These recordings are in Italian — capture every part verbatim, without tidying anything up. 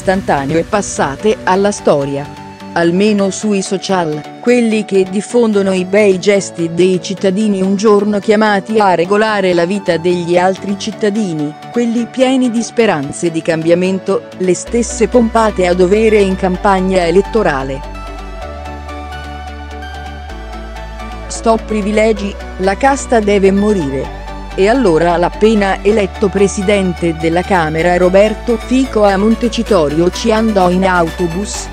istantanee passate alla storia. Almeno sui social, quelli che diffondono i bei gesti dei cittadini un giorno chiamati a regolare la vita degli altri cittadini, quelli pieni di speranze di cambiamento, le stesse pompate a dovere in campagna elettorale. Stop privilegi, la casta deve morire. E allora l'appena eletto presidente della Camera Roberto Fico a Montecitorio ci andò in autobus.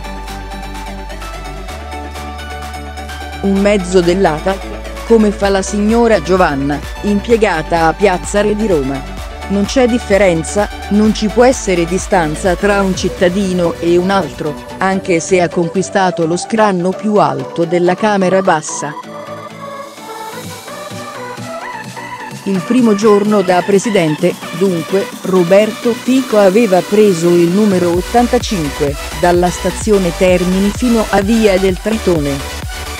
Un mezzo dell'A T A, come fa la signora Giovanna, impiegata a Piazza Re di Roma. Non c'è differenza, non ci può essere distanza tra un cittadino e un altro, anche se ha conquistato lo scranno più alto della Camera Bassa. Il primo giorno da presidente, dunque, Roberto Fico aveva preso il numero ottantacinque, dalla stazione Termini fino a Via del Tritone.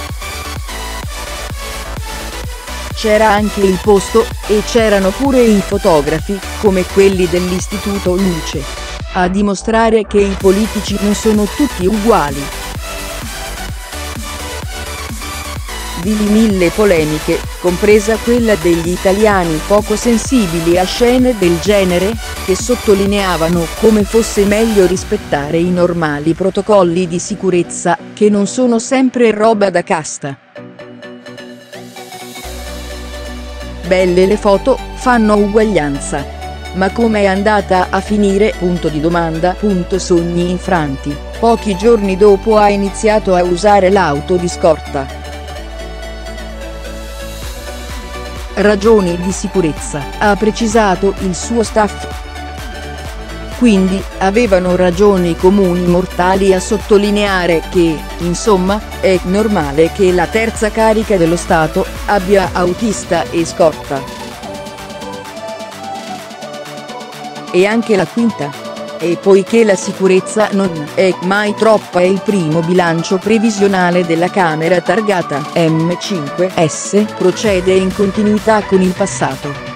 C'era anche il posto, e c'erano pure i fotografi, come quelli dell'Istituto Luce, a dimostrare che i politici non sono tutti uguali. Di mille polemiche, compresa quella degli italiani poco sensibili a scene del genere, che sottolineavano come fosse meglio rispettare i normali protocolli di sicurezza, che non sono sempre roba da casta. Belle le foto, fanno uguaglianza. Ma com'è andata a finire? Punto di domanda. Punto sogni infranti. Pochi giorni dopo ha iniziato a usare l'auto di scorta. Ragioni di sicurezza, ha precisato il suo staff. Quindi, avevano ragioni i comuni mortali a sottolineare che, insomma, è normale che la terza carica dello Stato abbia autista e scorta. E anche la quinta. E poiché la sicurezza non è mai troppa e il primo bilancio previsionale della Camera targata M cinque S procede in continuità con il passato.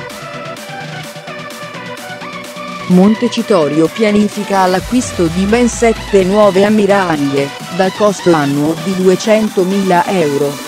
Montecitorio pianifica l'acquisto di ben sette nuove ammiraglie, dal costo annuo di duecentomila euro.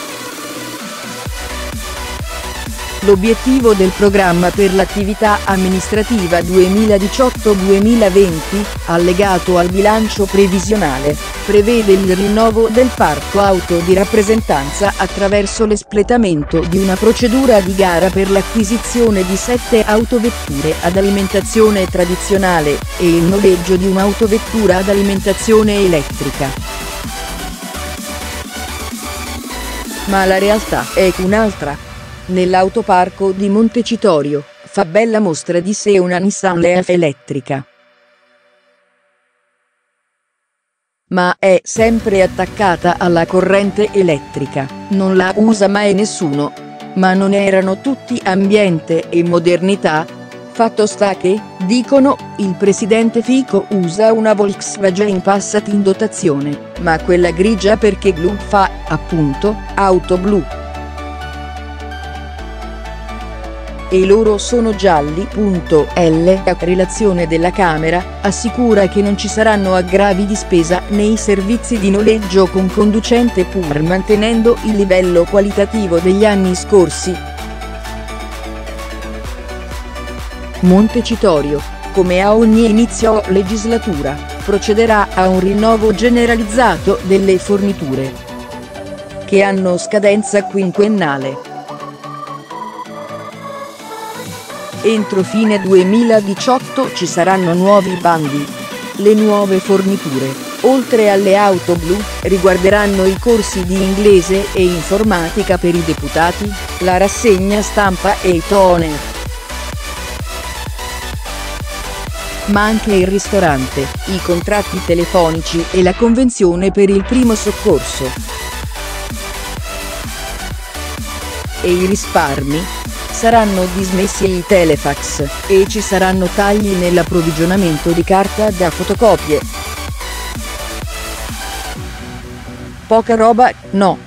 L'obiettivo del programma per l'attività amministrativa duemiladiciotto duemilaventi, allegato al bilancio previsionale, prevede il rinnovo del parco auto di rappresentanza attraverso l'espletamento di una procedura di gara per l'acquisizione di sette autovetture ad alimentazione tradizionale e il noleggio di un'autovettura ad alimentazione elettrica. Ma la realtà è un'altra. Nell'autoparco di Montecitorio, fa bella mostra di sé una Nissan Leaf elettrica. Ma è sempre attaccata alla corrente elettrica, non la usa mai nessuno. Ma non erano tutti ambiente e modernità? Fatto sta che, dicono, il presidente Fico usa una Volkswagen Passat in dotazione, ma quella grigia perché blu fa, appunto, auto blu. E loro sono gialli. La relazione della Camera assicura che non ci saranno aggravi di spesa nei servizi di noleggio con conducente pur mantenendo il livello qualitativo degli anni scorsi. Montecitorio, come a ogni inizio legislatura, procederà a un rinnovo generalizzato delle forniture, che hanno scadenza quinquennale. Entro fine duemiladiciotto ci saranno nuovi bandi. Le nuove forniture, oltre alle auto blu, riguarderanno i corsi di inglese e informatica per i deputati, la rassegna stampa e i toner. Ma anche il ristorante, i contratti telefonici e la convenzione per il primo soccorso. E i risparmi? Saranno dismessi i telefax, e ci saranno tagli nell'approvvigionamento di carta da fotocopie. Poca roba, no.